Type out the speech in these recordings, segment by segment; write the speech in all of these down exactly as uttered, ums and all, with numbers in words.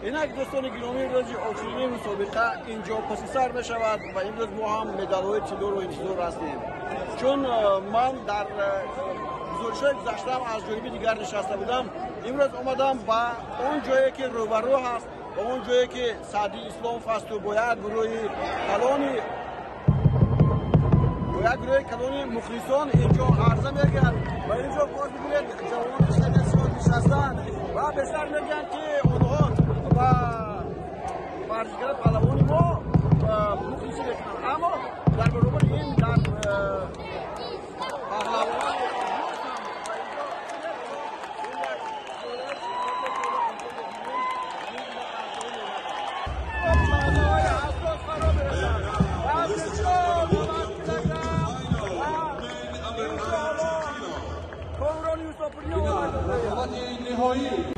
اینک دوستان گرامی روز آخرین مسابقه اینجا پس سر می شود و امروز ما هم مدال های طلا رو انتظار هستیم. چون من در گزارش‌های گذشته از جانب دیگر نشسته بودم، امروز اومدم با اون جایی که روبرو هست، با اون جایی که سعدی اسلام فست و باید گروه کلانی باید گروه کلانی مخلصان اینجا عرضه میگن و اینجا باز میگوید جوان شده سال نشستن و بسر میگن که اونها و ورزشگر پهلوانی ما مخلصی بکنن، اما در برابر این در پهلوان نهایی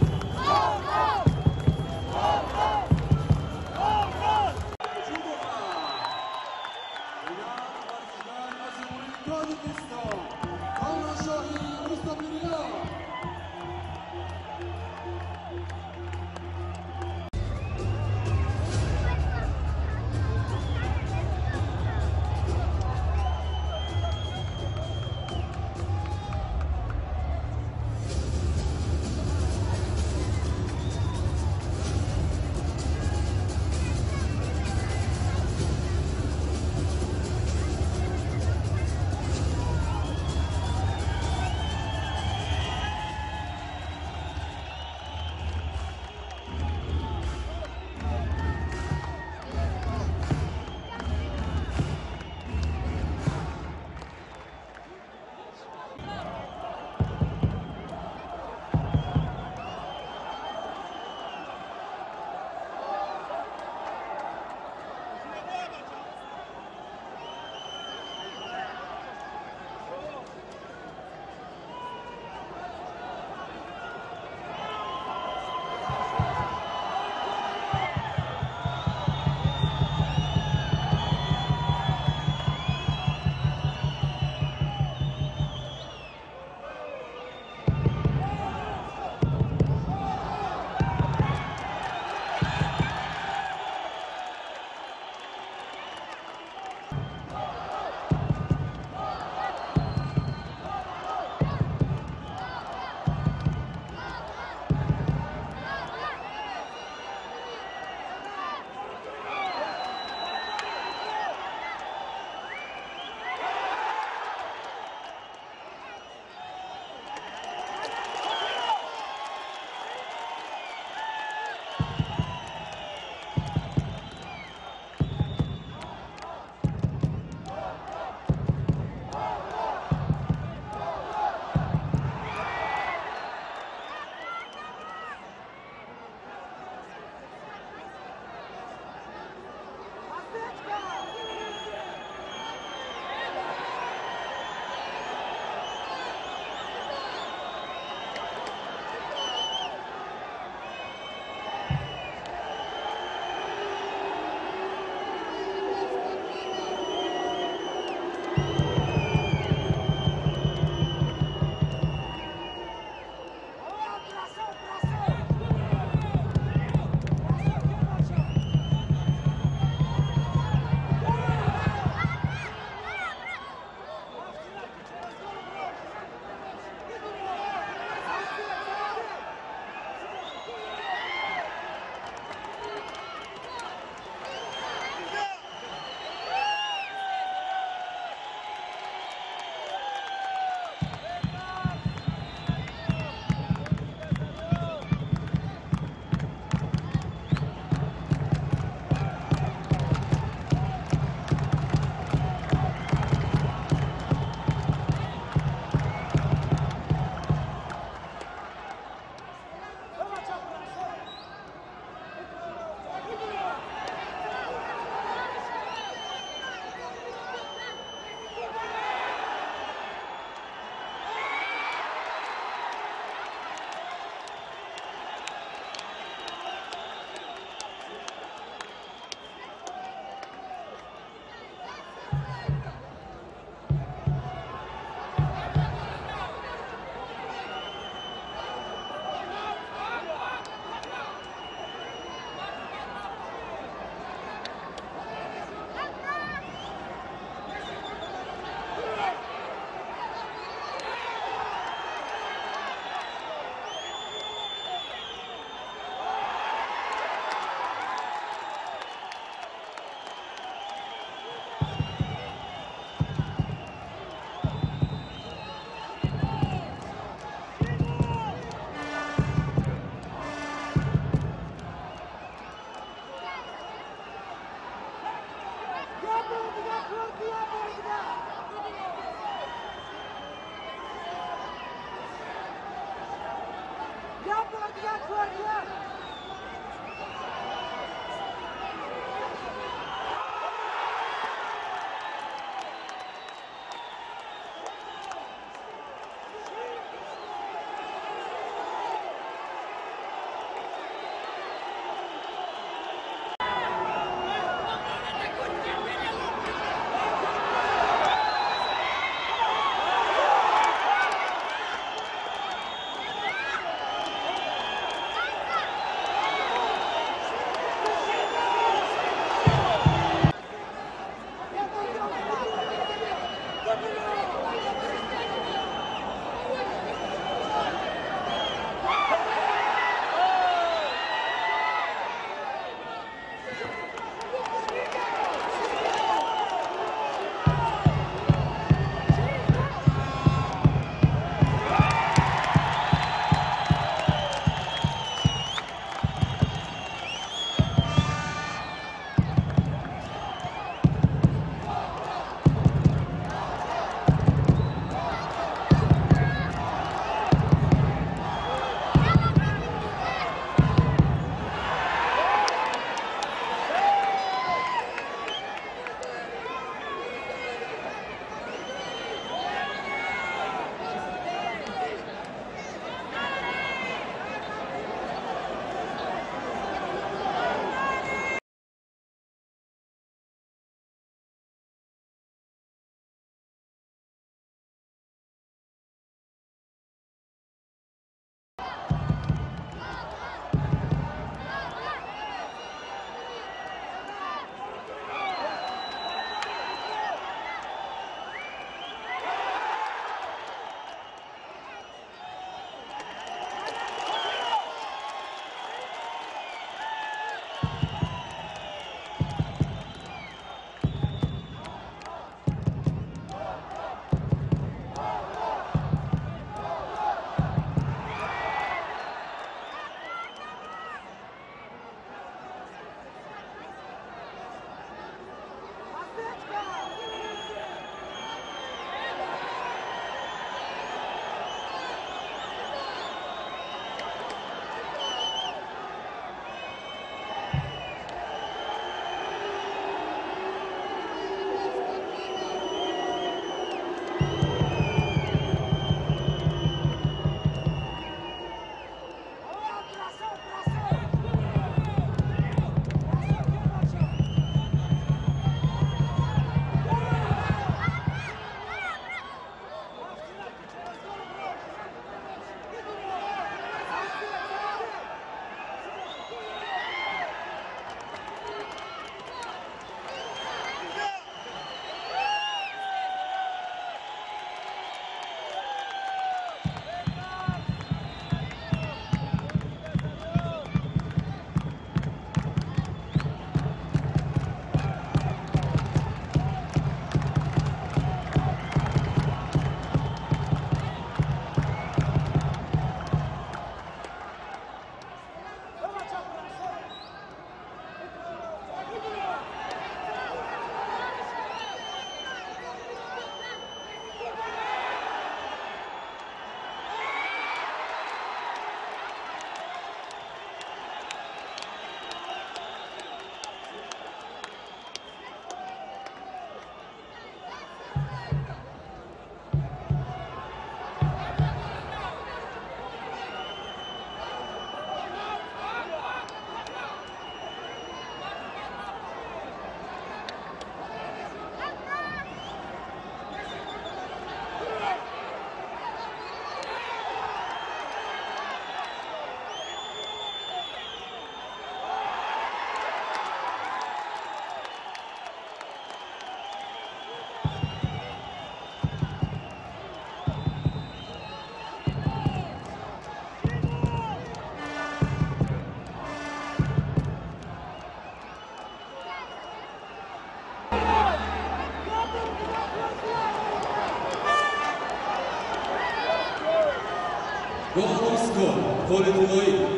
Rochowsko, Politnoi.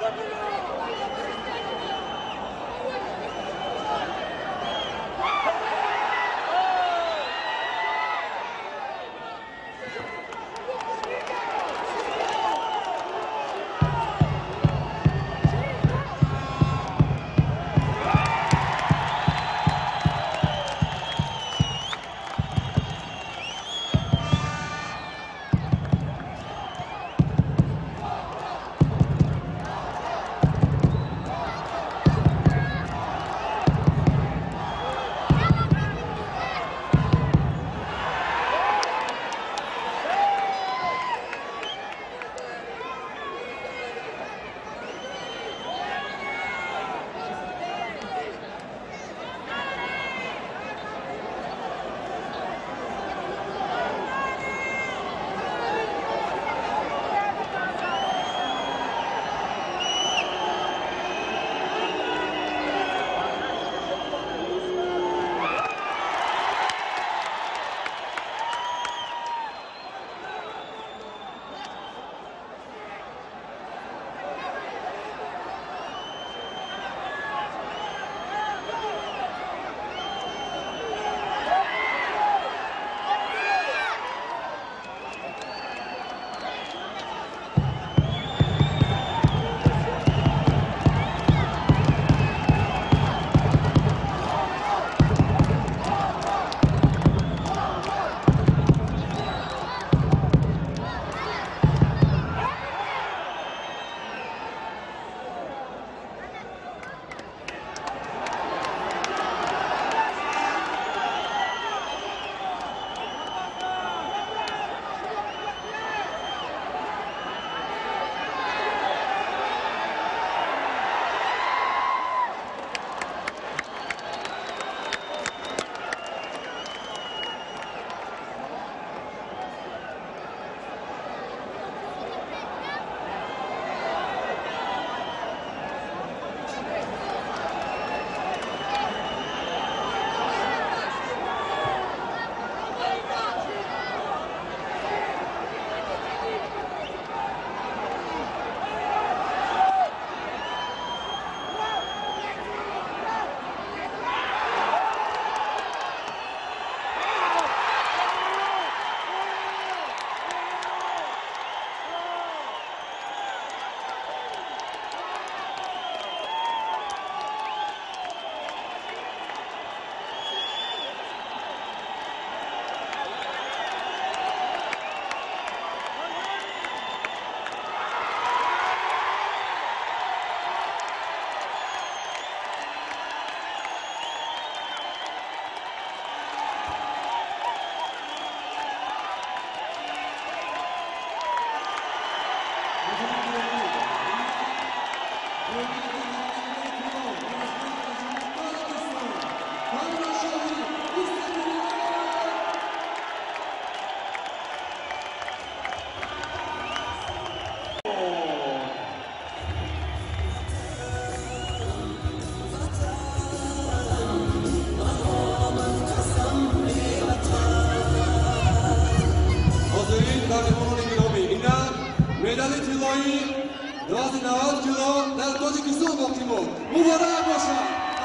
مدال طلایی راز نود کیلو در تاجیکستان باقی موند. مبارک باشد.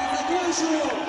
تشکرشون.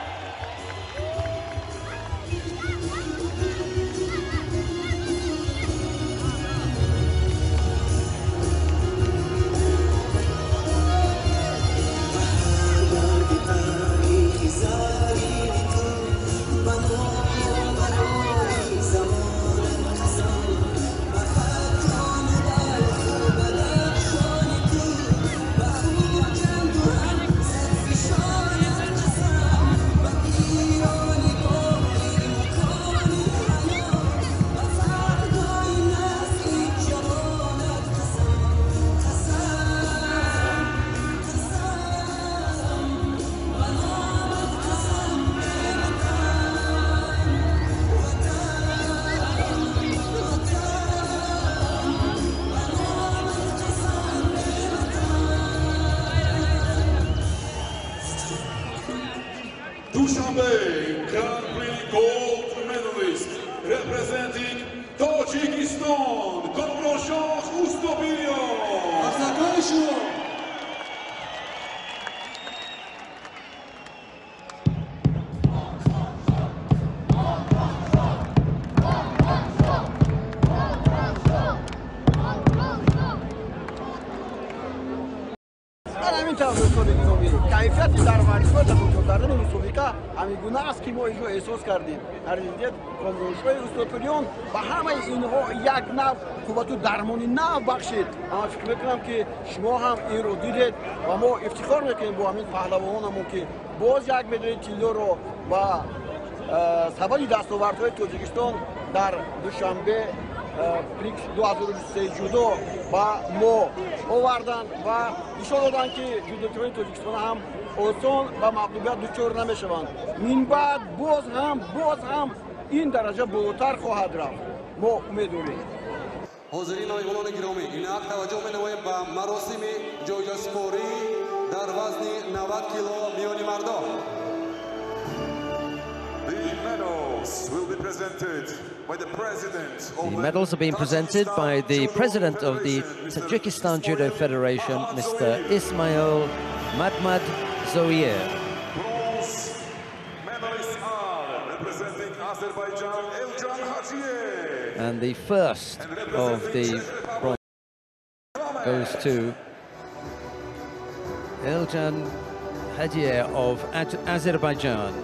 Dushanbe, country gold medalist, representing Tajikistan, Kamroshah Ustopilian. Tashakkarishun. کیفیتی در ورزشگاه تفکر کردن مسابقه همین گونه است که ما اینجا احساس کردیم. هر جدیت کامرانشای استوپریون با همه اینها یک نوع قوت و درمانی نو بخشید. اما فکر میکنم که شما هم این رو دیدید و ما افتخار میکنیم با همین پهلوانمون که باز یک مدال طلا رو با سبب دستاوردهای تاجیکستان در دوشنبه پریکس دو هزار و بیست و سه جودو با ما آوردن و نشان دادن که جودوکاران تاجیکستان هم آسان و مغلوبیت دچار نمیشوند. من بعد باز هم باز هم این درجه بالاتر خواهد رفت. ما امیدواریم. حاضرین آیگانان گرامی، اینک توجه می‌نماییم به مراسم جایگزینی در وزن نود کیلو میانی مردان. The medals will be presented by the president of The medals are being presented by the president of the Tajikistan Judo Federation, Mister Ismail Madmad Zoir. bronze medalists are representing Azerbaijan, Eljan Hajiev. And the first of the bronze goes to Eljan Hajiev of Azerbaijan.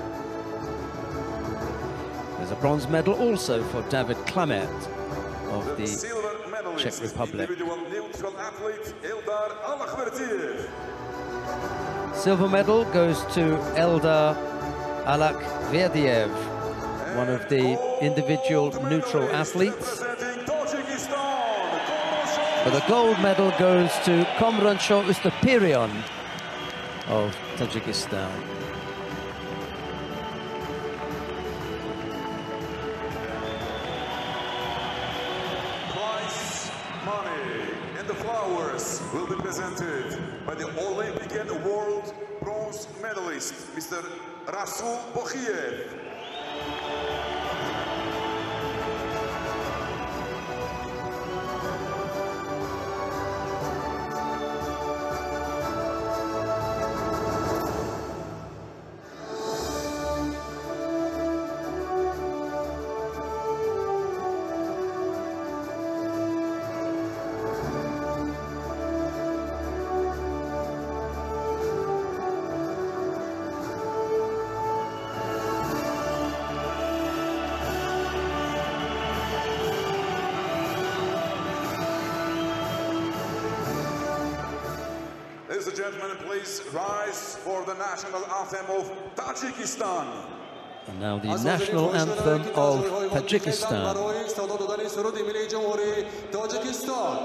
There's a bronze medal also for David Klamet of the Silver medalist, Czech Republic. individual neutral athlete Eldar Alakhverdiev. Silver medal goes to Eldar Alakverdiev, one of the individual neutral athletes. Representing Tajikistan, But the gold medal goes to Komransho Ustapirion of Tajikistan. prize money and the flowers will be presented by the Olympic and world bronze medalist, Mister Rasul Bokhiev. Ladies and gentlemen, please rise for the national anthem of Tajikistan. And now the national anthem of Tajikistan. Tajikistan.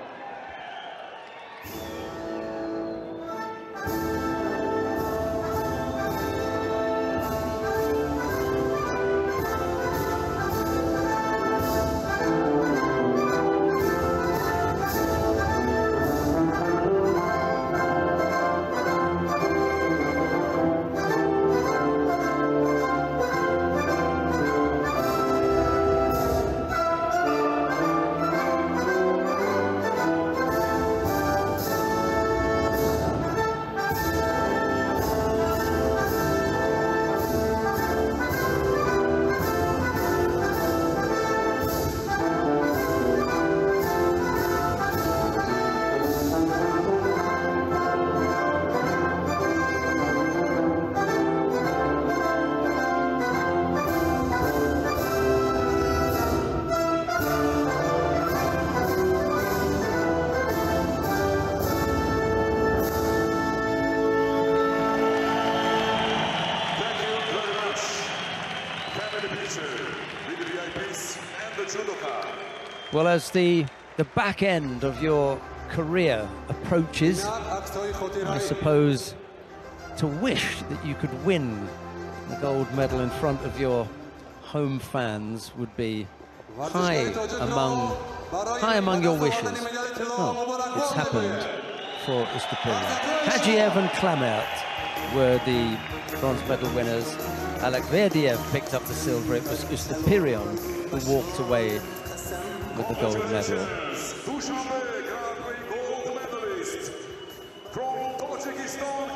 Well, as the, the back end of your career approaches, I suppose to wish that you could win the gold medal in front of your home fans would be high among high among your wishes. Oh, it's happened for Ustapirion. Hajiev and Klamet were the bronze medal winners. Alakverdiev picked up the silver. It was Ustapirion who walked away with the gold medal. Dushanbe Grand Prix gold medalist from Tajikistan,